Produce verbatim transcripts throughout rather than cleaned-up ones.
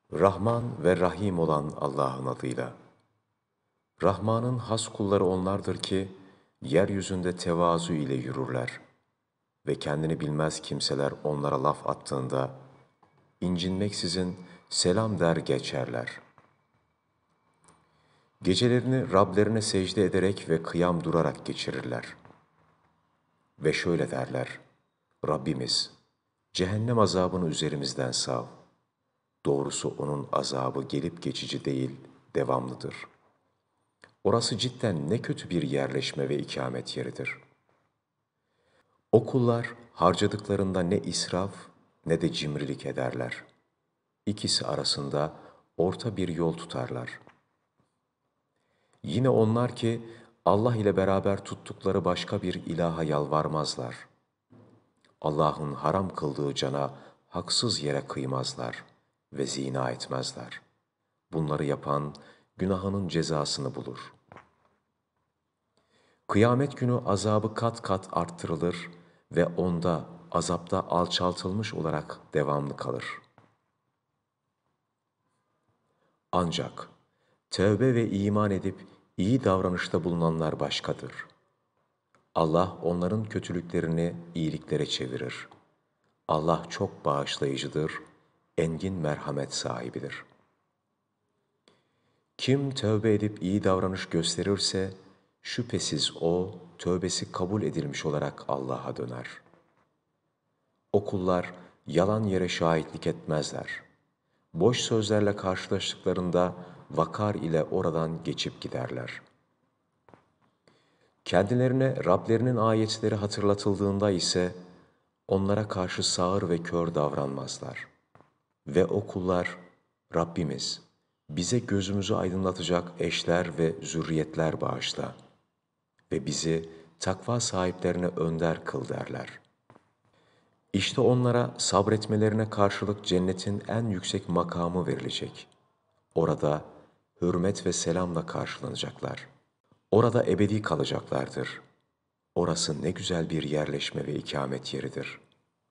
Rahman ve Rahim olan Allah'ın adıyla. Rahman'ın has kulları onlardır ki, yeryüzünde tevazu ile yürürler ve kendini bilmez kimseler onlara laf attığında, incinmeksizin selam der geçerler. Gecelerini Rablerine secde ederek ve kıyam durarak geçirirler. Ve şöyle derler: Rabbimiz, cehennem azabını üzerimizden sav. Doğrusu onun azabı gelip geçici değil, devamlıdır. Orası cidden ne kötü bir yerleşme ve ikamet yeridir. O kullar harcadıklarında ne israf ne de cimrilik ederler. İkisi arasında orta bir yol tutarlar. Yine onlar ki Allah ile beraber tuttukları başka bir ilaha yalvarmazlar. Allah'ın haram kıldığı cana haksız yere kıymazlar ve zina etmezler. Bunları yapan günahının cezasını bulur. Kıyamet günü azabı kat kat arttırılır ve onda azapta alçaltılmış olarak devamlı kalır. Ancak tövbe ve iman edip iyi davranışta bulunanlar başkadır. Allah onların kötülüklerini iyiliklere çevirir. Allah çok bağışlayıcıdır, engin merhamet sahibidir. Kim tövbe edip iyi davranış gösterirse, şüphesiz o, tövbesi kabul edilmiş olarak Allah'a döner. O kullar yalan yere şahitlik etmezler. Boş sözlerle karşılaştıklarında vakar ile oradan geçip giderler. Kendilerine Rablerinin ayetleri hatırlatıldığında ise, onlara karşı sağır ve kör davranmazlar. Ve o kullar, Rabbimiz, bize gözümüzü aydınlatacak eşler ve zürriyetler bağışla ve bizi takva sahiplerine önder kıl derler. İşte onlara sabretmelerine karşılık cennetin en yüksek makamı verilecek. Orada hürmet ve selamla karşılanacaklar. Orada ebedi kalacaklardır. Orası ne güzel bir yerleşme ve ikamet yeridir.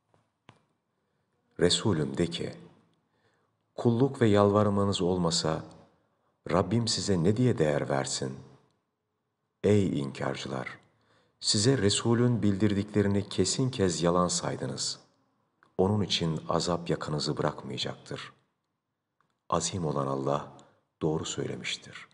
Resulüm de ki, kulluk ve yalvarmanız olmasa, Rabbim size ne diye değer versin? Ey inkarcılar! Size Resulün bildirdiklerini kesin kez yalan saydınız. Onun için azap yakanızı bırakmayacaktır. Azim olan Allah doğru söylemiştir.